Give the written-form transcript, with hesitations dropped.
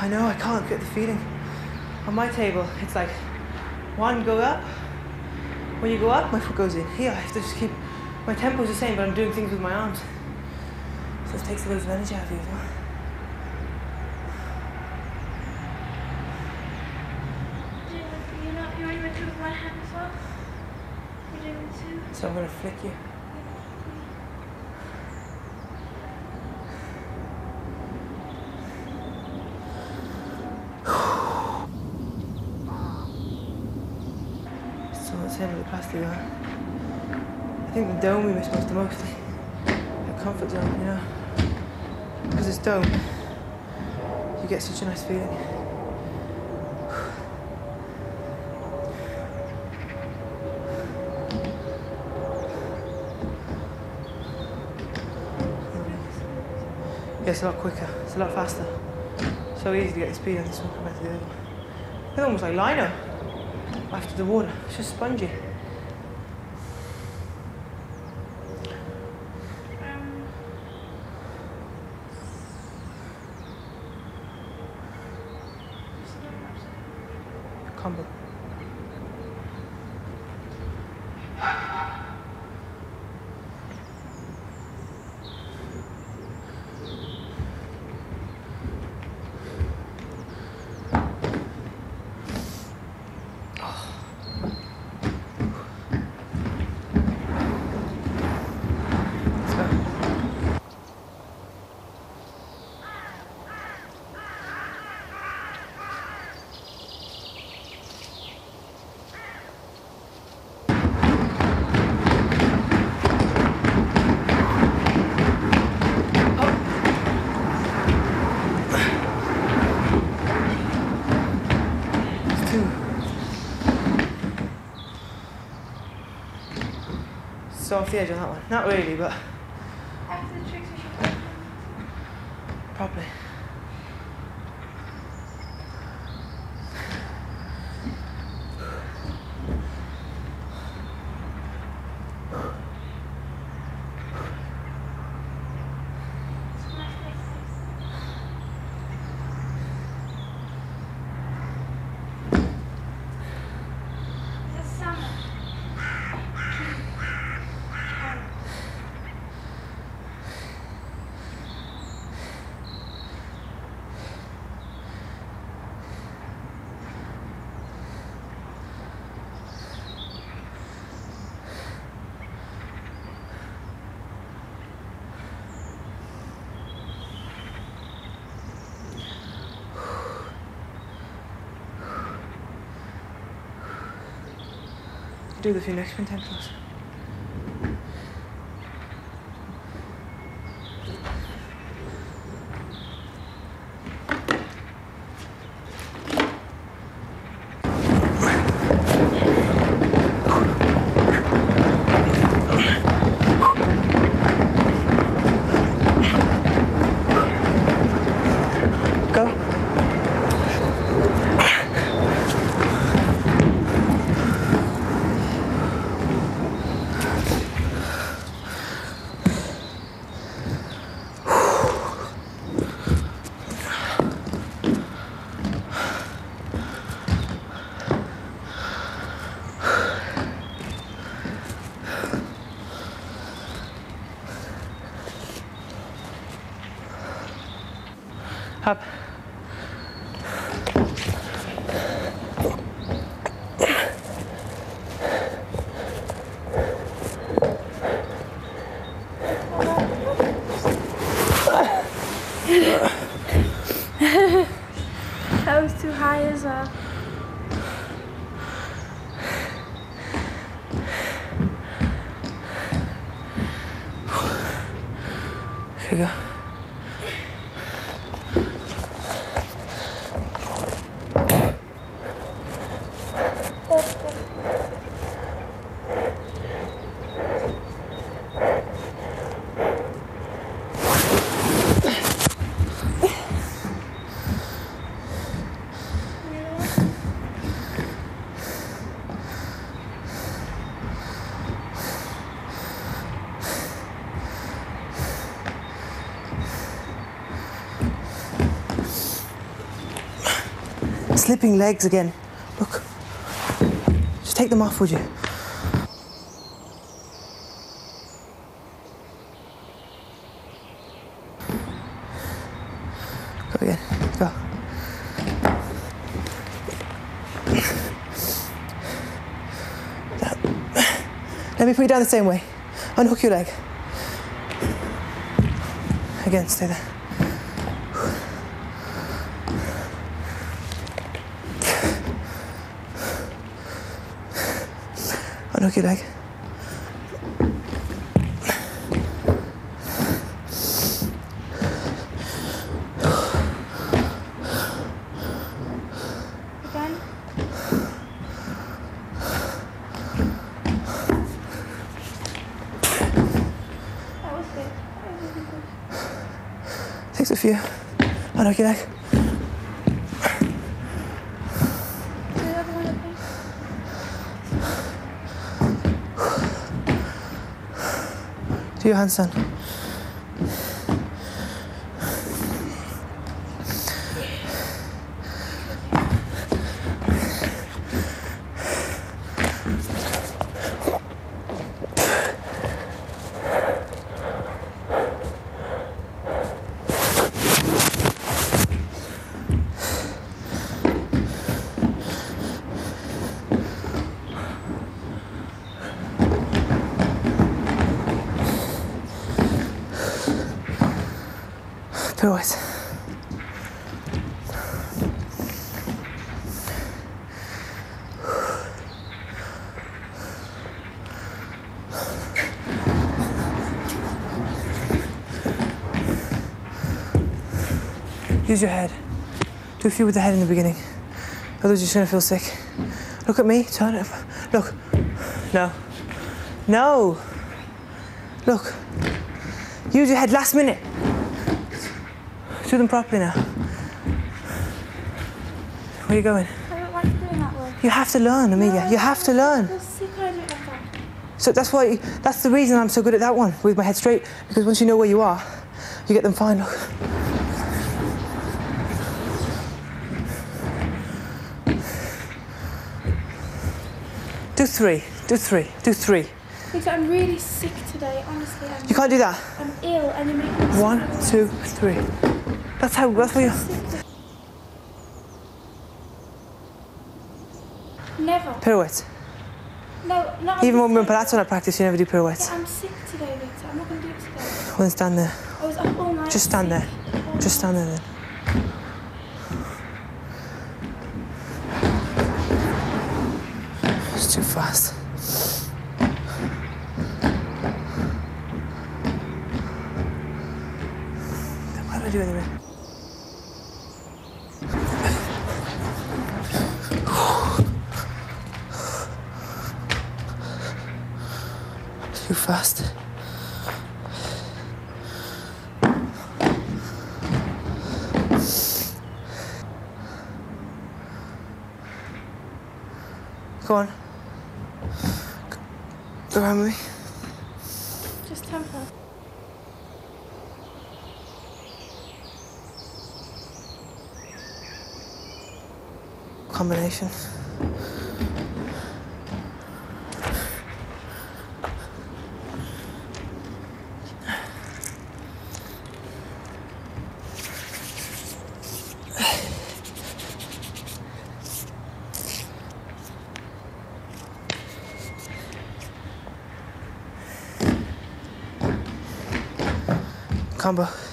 I know, I can't get the feeling. On my table, it's like one go up. When you go up, my foot goes in. Here, I have to just keep, my tempo's the same, but I'm doing things with my arms. So it takes a lot of energy out of you as well. You're only going to do it with one hand as well? You're doing it too? So I'm going to flick you. Still the same with the plastic on. I think the dome we miss most the most. The comfort zone, you know. Because it's dome, you get such a nice feeling. Yeah, it's a lot quicker, it's a lot faster. So easy to get the speed on this one compared to the other one. It's almost like lino after the water, it's just spongy. Combo. So off the edge on that one. Not really, but After the tricks, we should go. probably. Do the few next spin tempos. Up. That was too high as well. Here you go. slipping legs again. Look. Just take them off, would you? Go again. Go. Let me put you down the same way. Unhook your leg. Again, stay there. Unhook your leg. Again. That was good. That was really good. Takes a few. Unhook your leg. Do the other one, okay? Do your handstand. Pirouette. Use your head. Do a few with the head in the beginning. Otherwise you're just going to feel sick. Look at me. Turn it. Look. No. No. Look. Use your head last minute. Do them properly now. Where are you going? I don't like doing that way. You have to learn, Emilia. You have to learn. I feel sick when I do it like that. So that's the reason I'm so good at that one, with my head straight, because once you know where you are, you get them fine, look. Do three. Because I'm really sick today, honestly. You can't do that. I'm ill and you make me sick. 1, 2, 3. That's what you... Never. Pirouettes. No, not Even when we're in today. Pilates I practice, you never do pirouettes. Yeah, I'm sick today, Victor. I'm not going to do it today. Well, then stand there. I was up all night. Just stand there. All Just stand there then. It's too fast. What do I do anyway? Too fast. Go on. Go around with me. Just tempo. Combination. Combo.